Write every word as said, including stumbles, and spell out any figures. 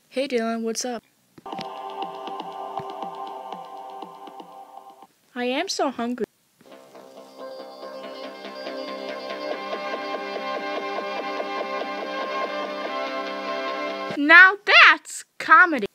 Hey Dylan, what's up? I am so hungry. Now that's comedy.